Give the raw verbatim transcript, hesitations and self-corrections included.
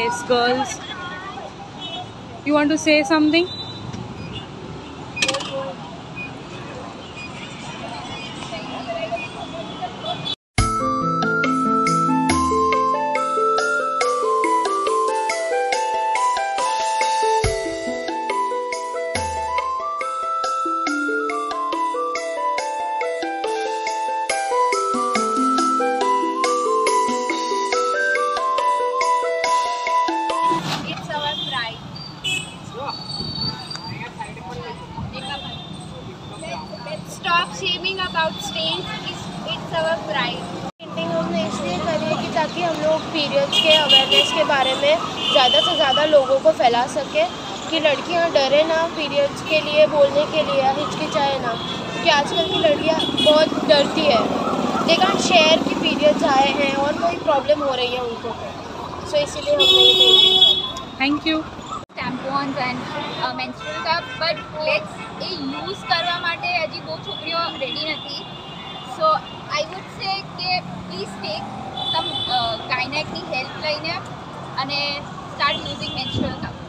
Yes, girls. You want to say something? It's our pride. Let's stop shaming about stains. It's, it's our pride. Painting हमने इसलिए करी है कि ताकि हम लोग पीरियड्स के अवेयरनेस के बारे में ज़्यादा से ज़्यादा लोगों को फैला सकें कि लड़कियां डरे ना पीरियड्स के लिए बोलने के लिए या हिचकिचाए ना, क्योंकि आजकल की लड़कियां बहुत डरती है। दे कांट शेयर कि पीरियड्स आए हैं और कोई प्रॉब्लम हो रही है उनको, सो so, इसीलिए हमने ये painting. Thank you. Tampons and uh, menstrual cup, but let's એ યુઝ કરવા માટે હજી બહુ છોકરીઓ રેડી નથી. સો આઈ વુડ સે કે પ્લીઝ ટેક સમ ગાયનેકની હેલ્પ લઈને અને સ્ટાર્ટ યુઝિંગ menstrual cup.